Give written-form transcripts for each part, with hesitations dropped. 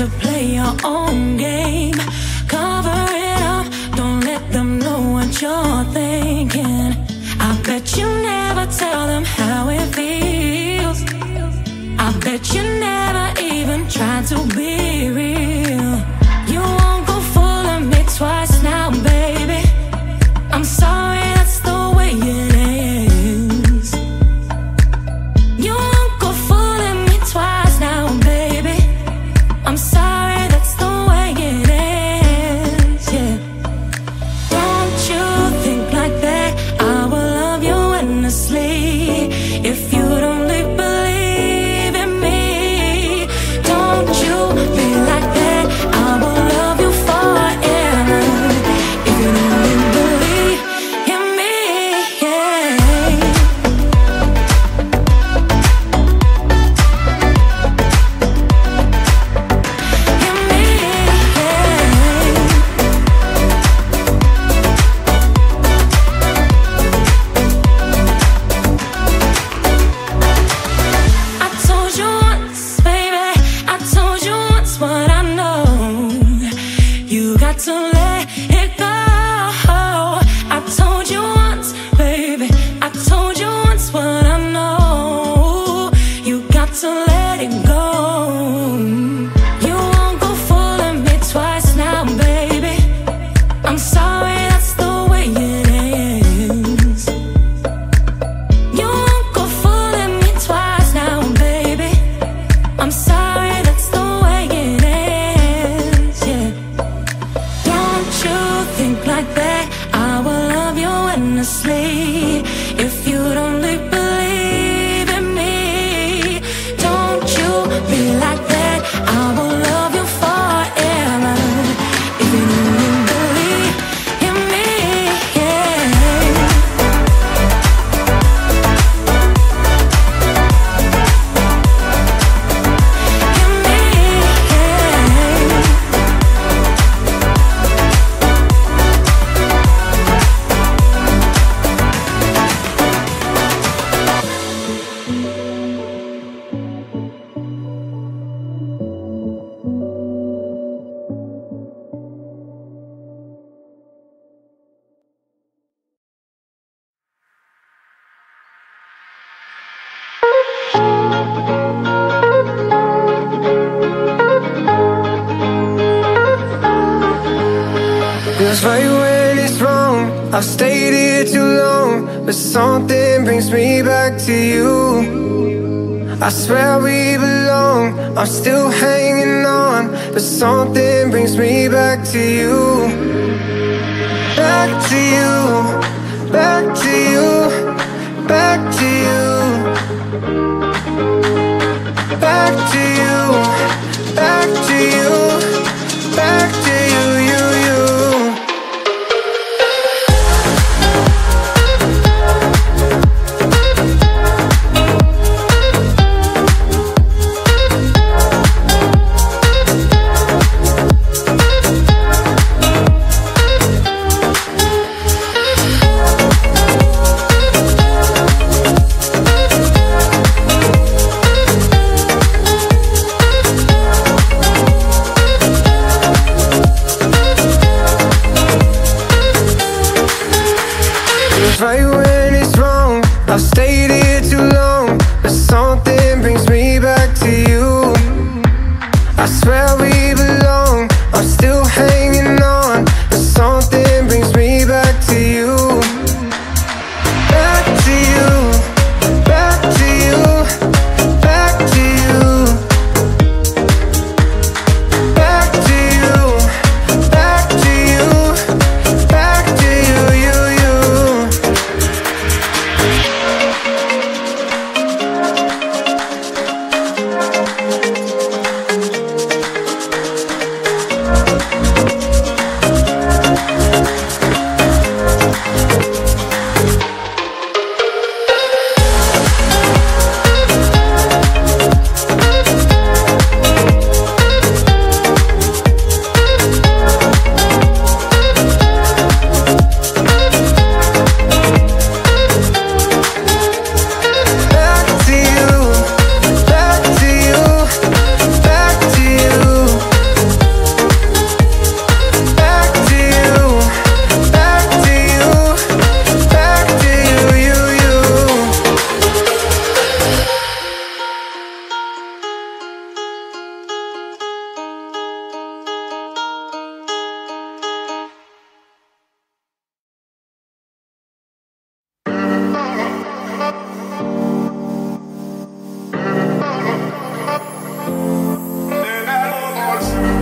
to play your own game. Cover it up, don't let them know what you're thinking. I bet you never tell them how it feels. I bet you never even try to be real. You won't go fooling me twice now, baby. I'm sorry, that's the way it is. You won't go fooling me twice now, baby. I'm sorry, that's the way it is, yeah. Don't you think like that? I will love you endlessly. If you'd only believe in me. Don't you be like that? I will love you forever. If you'd only believe in me, yeah. In me, yeah. I told you once, baby, I told you once what I know. You got to let it go. I told you once, baby, I told you once what I know. You got to let it go. You won't go fooling me twice now, baby. I'm sorry, that's the way it is. You won't go fooling me twice now, baby. I'm sorry, that's the way it is, yeah. Don't you think like that? I will love you endlessly. If you'd only believe in me. Don't you be like that? I will love you forever. If you'd only believe in me, yeah. In me, yeah. Feels right when it's wrong. I've stayed here too long, but something brings me back to you. I swear we belong. I'm still hanging on, but something brings me back to you. Back to you, back to you, back to you, back to you, back to you, back to you, you, you.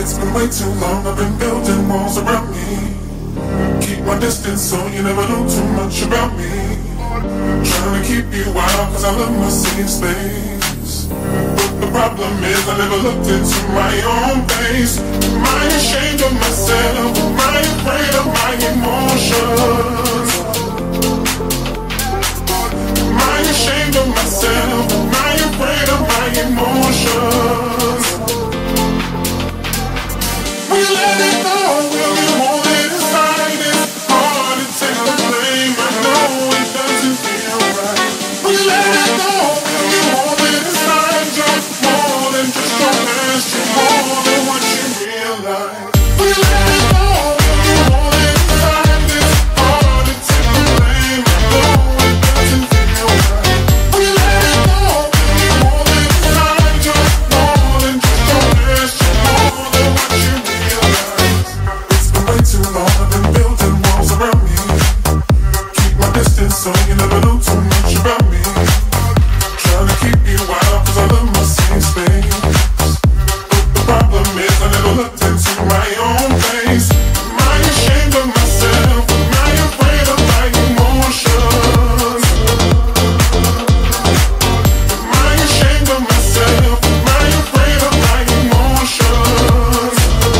It's been way too long, I've been building walls around me. Keep my distance so you never know too much about me. Trying to keep you out cause I love my safe space. But the problem is I never looked into my own face. Am I ashamed of myself? Am I afraid of my emotions? Am I ashamed of myself? Am I afraid of my emotions? We let it go, will you hold it inside? It's hard to take the blame, I know it doesn't feel right. We let it go, will you hold it inside? You're more than just your past, you're more than what you realize. We let it go, will you hold it inside? It's hard to take the blame, I know it doesn't feel right. We let it go, will you hold it inside? You're more than just your past, you're more than what you realize. Way too long, I've been building walls around me. Keep my distance so you never know too much about me. Trying to keep you out cause I love my safe space. But the problem is I never looked into my own face. Am I ashamed of myself? Am I afraid of my emotions? Am I ashamed of myself? Am I afraid of my emotions?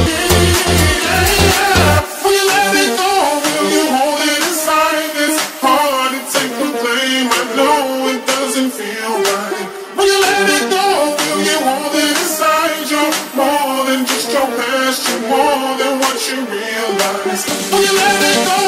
We let it go, will you hold it inside? It's hard to take the blame, I know it doesn't feel right. We let it go, will you hold it inside? You're more than just your past, you're more than what you realize. We let it go.